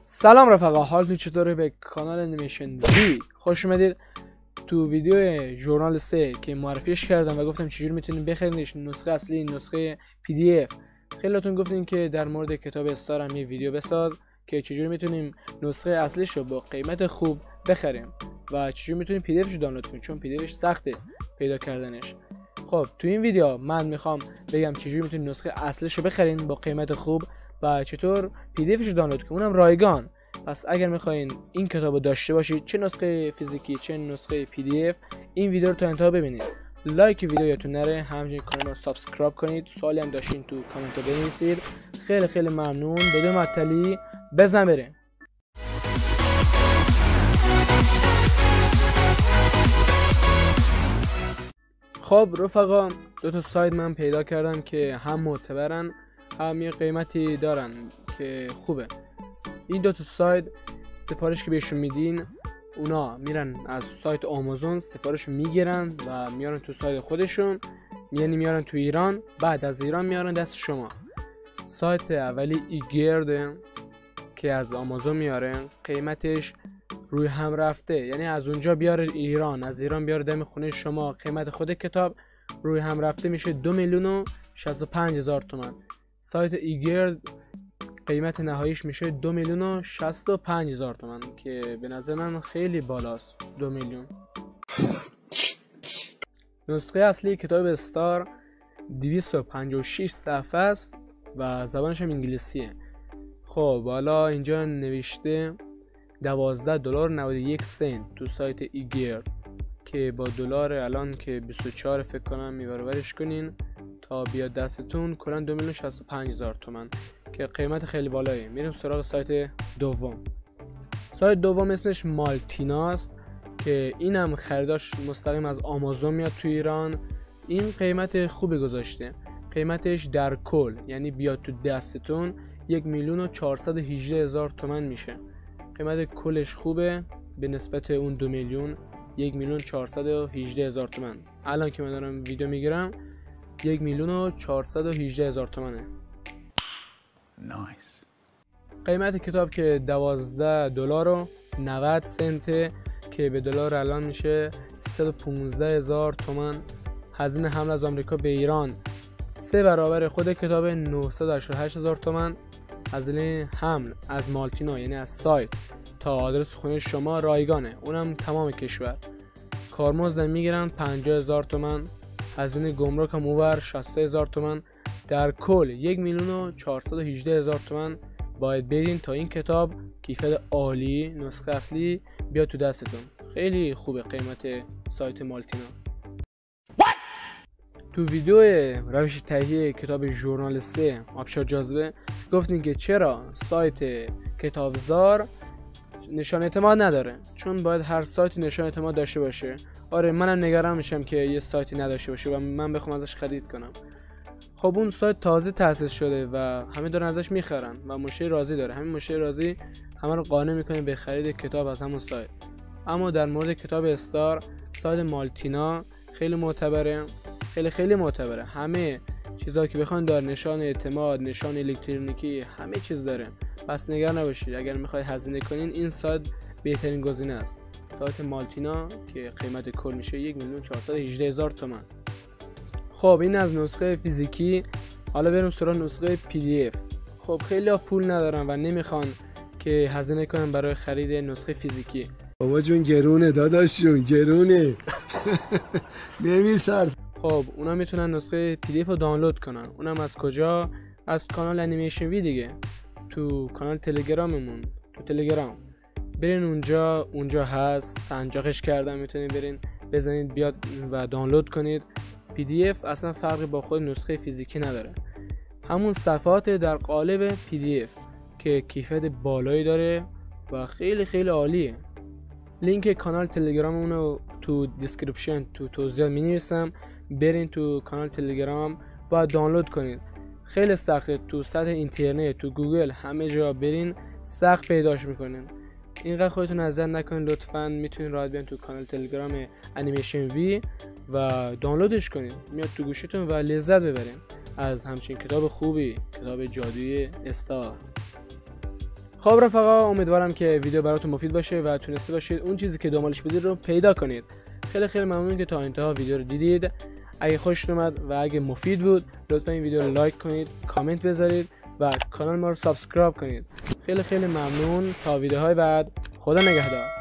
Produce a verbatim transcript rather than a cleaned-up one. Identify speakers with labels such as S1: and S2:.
S1: سلام رفقا، حالتون چطوره؟ به کانال انیمیشن وی خوش اومدید. تو ویدیو ژورنال سه که معرفیش کردم و گفتم چجوری میتونید بخرینش، نسخه اصلی، نسخه پی دی اف. خیلیاتون گفتین که در مورد کتاب استار هم یه ویدیو بساز که چجوری میتونیم نسخه اصلیش رو با قیمت خوب بخریم و چجوری میتونیم پی دی افش رو دانلود کنیم، چون پی دی افش سخته پیدا کردنش. خب تو این ویدیو من میخوام بگم چجوری میتونید نسخه اصلیش رو بخرین با قیمت خوب و چطور پی دی افش رو دانلود کنیم، اونم رایگان. پس اگر میخواین این کتاب رو داشته باشید، چه نسخه فیزیکی چه نسخه پی دی اف، این ویدیو رو تا انتها ببینید. لایک ویدیو یادتون نره، همچنین کانال رو سابسکرایب کنید. سوالی هم داشتین تو کامنت بنویسید. خیلی خیلی ممنون. بدون معطلی بزن بریم. خب رفقا، دو تا سایت من پیدا کردم که هم معتبرن هم یه قیمتی دارن که خوبه. این دو تا سایت سفارش که بهشون میدین، اونا میرن از سایت آمازون سفارش میگیرن و میارن تو سایت خودشون، یعنی میارن تو ایران، بعد از ایران میارن دست شما. سایت اولی ایگرد که از آمازون میاره، قیمتش روی هم رفته، یعنی از اونجا بیاره ایران، از ایران بیاره دم خونه شما. قیمت خود کتاب روی هم رفته میشه دو میلیون و شصت و پنج هزار تومان. سایت ایگرد قیمت نهاییش میشه دو میلیون و شصت و پنج هزار تومان که به نظر من خیلی بالاست. دو میلیون. نسخه اصلی کتاب استار دویست و پنجاه و شش صفحه است و زبانش هم انگلیسیه. خب حالا اینجا نوشته دوازده دلار و نود و یک سنت تو سایت ایگرد که با دلار الان که بیست و چهار فکر کنم میبرورش کنین تا بیاد دستتون، کلا دو میلیون و شصت و پنج هزار تومان که قیمت خیلی بالاییه. میریم سراغ سایت دوم. سایت دوم اسمش مالتیناست که اینم خریداش مستقیم از آمازون میاد تو ایران. این قیمت خوبی گذاشته، قیمتش در کل یعنی بیاد تو دستتون یک میلیون و چهارصد و هجده هزار تومان میشه. قیمت کلش خوبه به نسبت اون دو میلیون. یک میلیون چهارصد و هجده هزار تومان الان که من دارم ویدیو میگیرم یک میلیون و چهارصد و هجده هزار تومانه.
S2: نایس.
S1: قیمت کتاب که دوازده دلار و نود سنت که به دلار الان میشه سیصد و پانزده هزار تومان. هزینه حمل از آمریکا به ایران سه برابر خود کتاب، نهصد و هشتاد و هشت هزار تومان. هزینه حمل از مالتینا یعنی از سایت تا آدرس خونه شما رایگانه، اونم تمام کشور. کارمزد میگیرن پنجاه هزار تومان. هزینه گمرک هم اونور شصت هزار تومان. در کل یک میلیون و چهارصد و هجده هزار تومان باید بدین تا این کتاب کیفیت عالی نسخه اصلی بیاد تو دستتون. خیلی خوبه قیمت سایت مالتینا. تو ویدیو روش تهیه کتاب ژورنال سه آبشار جاذبه گفتین که چرا سایت کتابزار نشان اعتماد نداره، چون باید هر سایتی نشان اعتماد داشته باشه. آره منم نگران میشم که یه سایتی نداشته باشه و من بخوام ازش خرید کنم. خب اون سایت تازه تأسیس شده و همه دارن ازش میخرن و مشتری راضی داره. همین مشتری راضی همه رو قانع میکنه به خرید کتاب از همون سایت. اما در مورد کتاب استار، سایت مالتینا خیلی معتبره، خیلی خیلی معتبره. همه چیزایی که بخواید داره، نشان اعتماد، نشان الکترونیکی، همه چیز داره. پس نگران نباشید، اگر میخواید هزینه کنین این سایت بهترین گزینه است. سایت مالتینا که قیمت کل میشه یک میلیون چهارصد و هجده هزار تومان. خب این از نسخه فیزیکی. حالا بریم سراغ نسخه پی دی اف. خب خیلی ها پول ندارن و نمیخوان که هزینه کنن برای خرید نسخه فیزیکی.
S3: بابا جون گرونه داداش جون گرونه. نمیسرد.
S1: خب اونا میتونن نسخه پی دی اف رو دانلود کنن. اونم از کجا؟ از کانال انیمیشن وی دیگه. تو کانال تلگراممون، تو تلگرام برین اونجا، اونجا هست، سنجاقش کردم، میتونید برین بزنید بیاد و دانلود کنید. پی دی اف اصلا فرقی با خود نسخه فیزیکی نداره، همون صفحات در قالب پی دی اف که کیفیت بالایی داره و خیلی خیلی عالیه. لینک کانال تلگراممون رو تو دیسکریپشن تو توضیحات می‌نویسم، برین تو کانال تلگرام و دانلود کنید. خیلی سخته، تو سطح اینترنت، تو گوگل، همه جا برین سخت پیداش میکنین. اینقدر خودتون اذیت نکنین لطفاً. میتونین راحت بیان تو کانال تلگرام انیمیشن وی و دانلودش کنین، میاد تو گوشیتون و لذت ببرین از همچین کتاب خوبی، کتاب جادویی استار. خب رفقا، امیدوارم که ویدیو براتون مفید باشه و تونسته باشید اون چیزی که دنبالش بدید رو پیدا کنید. خیلی خیلی ممنون که تا انتها ویدیو رو دیدید. اگه خوشتون اومد و اگه مفید بود لطفا این ویدیو رو لایک کنید، کامنت بذارید و کانال ما رو سابسکرایب کنید. خیلی خیلی ممنون. تا ویدیوهای بعد، خدا نگهدار.